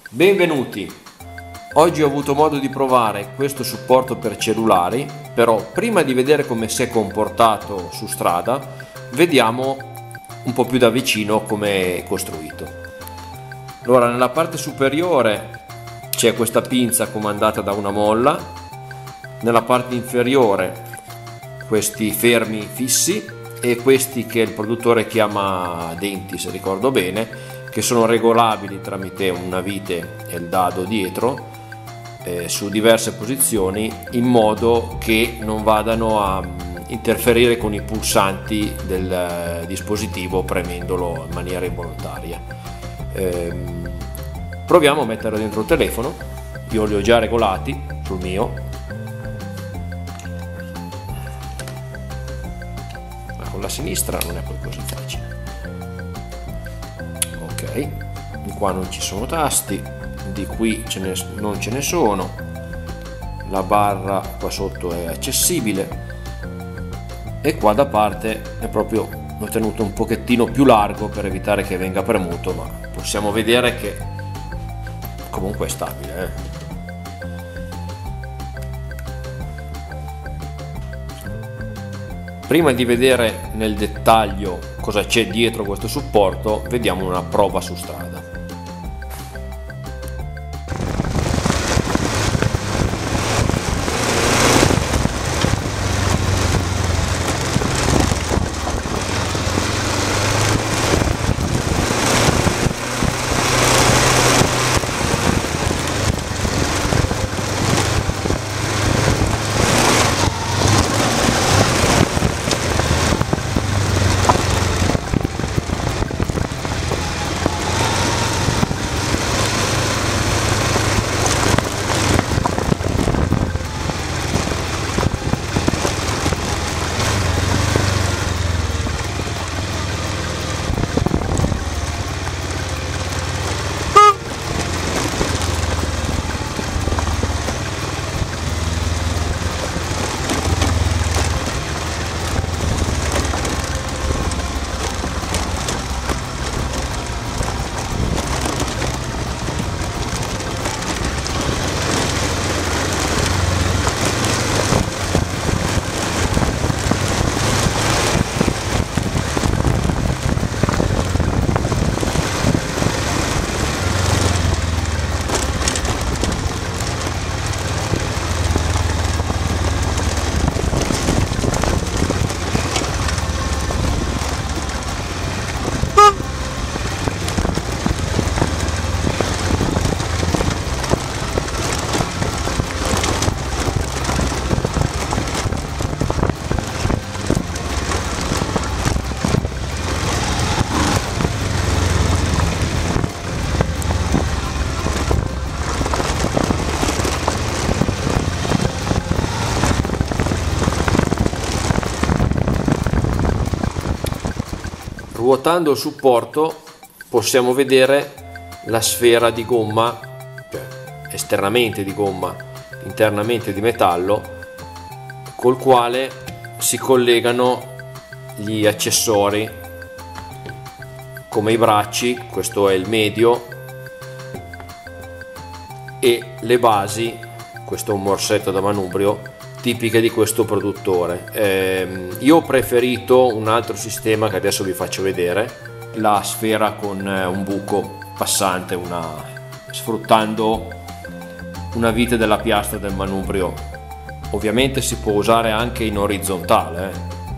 Benvenuti! Oggi ho avuto modo di provare questo supporto per cellulari, però prima di vedere come si è comportato su strada, vediamo un po' più da vicino come è costruito. Allora, nella parte superiore c'è questa pinza comandata da una molla, nella parte inferiore questi fermi fissi e questi che il produttore chiama denti, se ricordo bene, che sono regolabili tramite una vite e il dado dietro su diverse posizioni, in modo che non vadano a interferire con i pulsanti del dispositivo premendolo in maniera involontaria. Proviamo a metterlo dentro il telefono. Io li ho già regolati sul mio, ma con la sinistra non è poi così facile. Ok, di qua non ci sono tasti, di qui non ce ne sono, la barra qua sotto è accessibile e qua da parte è proprio, l'ho tenuto un pochettino più largo per evitare che venga premuto, ma possiamo vedere che comunque è stabile. Prima di vedere nel dettaglio cosa c'è dietro questo supporto, vediamo una prova su strada. Ruotando il supporto possiamo vedere la sfera di gomma, cioè esternamente di gomma, internamente di metallo, col quale si collegano gli accessori come i bracci, questo è il medio, e le basi, questo è un morsetto da manubrio tipiche di questo produttore. Io ho preferito un altro sistema che adesso vi faccio vedere, la sfera con un buco passante, sfruttando una vite della piastra del manubrio. Ovviamente si può usare anche in orizzontale,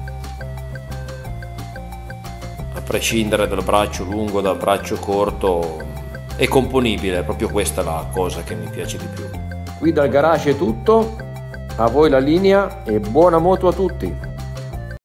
a prescindere dal braccio lungo, dal braccio corto, è componibile, proprio questa è la cosa che mi piace di più. Qui dal garage è tutto. A voi la linea e buona moto a tutti!